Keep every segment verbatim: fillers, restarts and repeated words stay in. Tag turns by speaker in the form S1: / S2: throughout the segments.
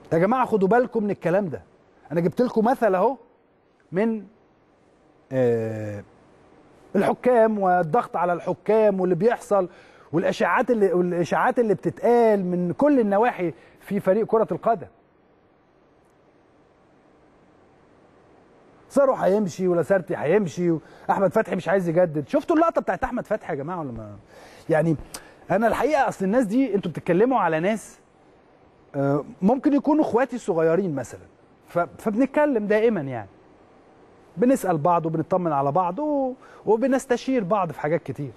S1: يا جماعه خدوا بالكم من الكلام ده. انا جبت لكم مثل اهو من آه الحكام والضغط على الحكام واللي بيحصل والاشاعات اللي والاشاعات اللي بتتقال من كل النواحي في فريق كرة القدم. صاروا هيمشي ولاسارتي هيمشي واحمد فتحي مش عايز يجدد. شفتوا اللقطه بتاعت احمد فتحي يا جماعه ولا ما؟ يعني انا الحقيقه اصل الناس دي انتوا بتتكلموا على ناس ممكن يكونوا اخواتي الصغيرين مثلا، فبنتكلم دائما يعني بنسال بعض وبنطمن على بعض وبنستشير بعض في حاجات كتير.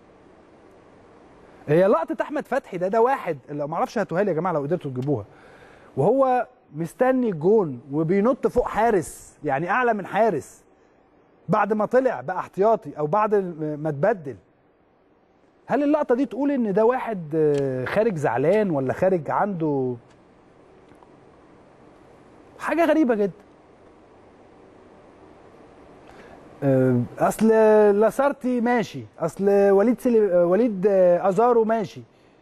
S1: هي لقطه احمد فتحي ده ده واحد لو ما اعرفش هاتوها لي يا جماعه لو قدرتوا تجيبوها، وهو مستني الجون وبينط فوق حارس يعني اعلى من حارس بعد ما طلع بقى احتياطي او بعد ما اتبدل. هل اللقطه دي تقول ان ده واحد خارج زعلان ولا خارج عنده حاجه غريبه جدا؟ اصل لاسارتي ماشي، اصل وليد سلي... وليد ازارو ماشي.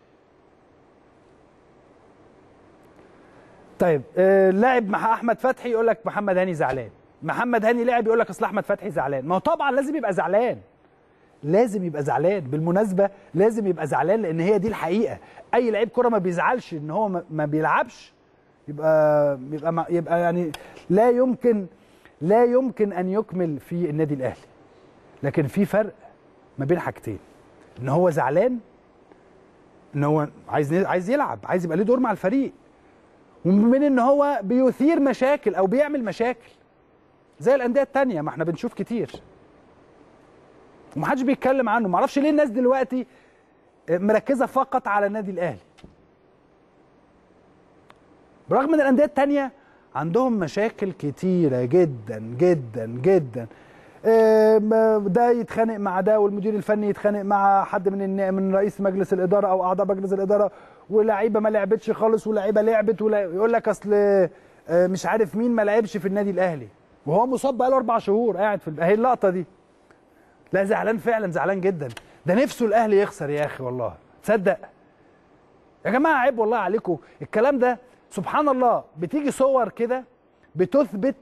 S1: طيب لاعب مع احمد فتحي يقول لك محمد هاني زعلان، محمد هاني لاعب يقول لك اصل احمد فتحي زعلان. ما هو طبعا لازم يبقى زعلان، لازم يبقى زعلان بالمناسبه، لازم يبقى زعلان لان هي دي الحقيقه. اي لعيب كره ما بيزعلش ان هو ما بيلعبش يبقى يبقى يبقى يعني لا يمكن لا يمكن ان يكمل في النادي الاهلي. لكن في فرق ما بين حاجتين، ان هو زعلان ان هو عايز عايز يلعب، عايز يبقى له دور مع الفريق، ومن ان هو بيثير مشاكل او بيعمل مشاكل زي الانديه الثانيه ما احنا بنشوف كتير ومحدش بيتكلم عنه. معرفش ليه الناس دلوقتي مركزه فقط على النادي الاهلي برغم ان الانديه الثانيه عندهم مشاكل كتيره جدا جدا جدا. ده يتخانق مع ده والمدير الفني يتخانق مع حد من من رئيس مجلس الاداره او اعضاء مجلس الاداره، ولاعيبه ما لعبتش خالص ولاعيبه لعبت، ويقول لك اصل مش عارف مين ما لعبش في النادي الاهلي وهو مصاب بقاله اربع شهور قاعد في اهي اللقطه دي. لا زعلان فعلا، زعلان جدا، ده نفسه الاهلي يخسر يا اخي والله. تصدق يا جماعه عيب والله عليكم الكلام ده. سبحان الله بتيجي صور كده بتثبت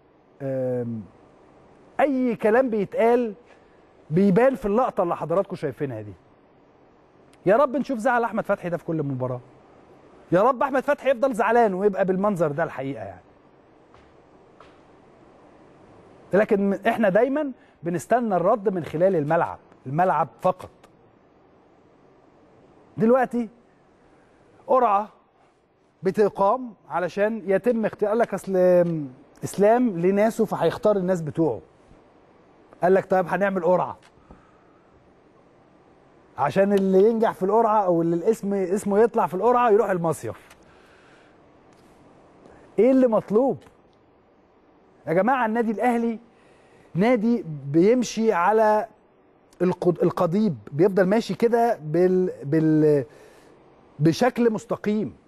S1: اي كلام بيتقال بيبان في اللقطه اللي حضراتكم شايفينها دي. يا رب نشوف زعل احمد فتحي ده في كل مباراه، يا رب احمد فتحي يفضل زعلان ويبقى بالمنظر ده الحقيقه يعني. لكن احنا دايما بنستنى الرد من خلال الملعب، الملعب فقط. دلوقتي قرعه بتقام علشان يتم اختيار، قال لك اصل اسلام لناسه فهيختار الناس بتوعه. قال لك طيب هنعمل قرعه عشان اللي ينجح في القرعه او اللي الاسم اسمه يطلع في القرعه يروح المصيف. ايه اللي مطلوب يا جماعه؟ النادي الاهلي نادي بيمشي على القضيب، بيفضل ماشي كده بال بال بشكل مستقيم،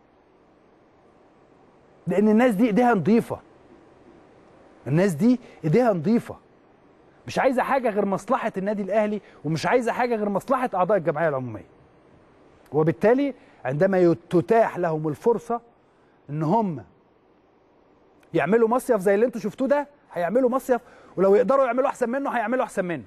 S1: لان الناس دي ايديها نظيفه، الناس دي ايديها نظيفه، مش عايزه حاجه غير مصلحه النادي الاهلي ومش عايزه حاجه غير مصلحه اعضاء الجمعيه العموميه. وبالتالي عندما تتاح لهم الفرصه ان هم يعملوا مصيف زي اللي انتوا شفتوه ده هيعملوا مصيف، ولو يقدروا يعملوا احسن منه هيعملوا احسن منه.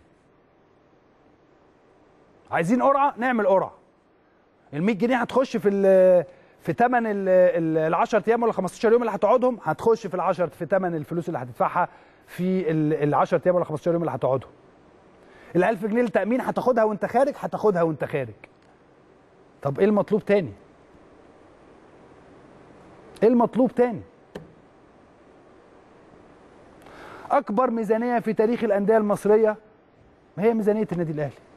S1: عايزين قرعه نعمل قرعه. ال مية جنيه هتخش في في ثمن ال عشرة ايام ولا خمستاشر يوم اللي هتقعدهم، هتخش في ال عشرة في ثمن الفلوس اللي هتدفعها في ال عشرة ايام ولا خمستاشر يوم اللي هتقعدهم. ال ألف جنيه التأمين هتاخدها وانت خارج، هتاخدها وانت خارج. طب ايه المطلوب تاني؟ ايه المطلوب تاني؟ اكبر ميزانيه في تاريخ الانديه المصريه هي ميزانيه النادي الاهلي.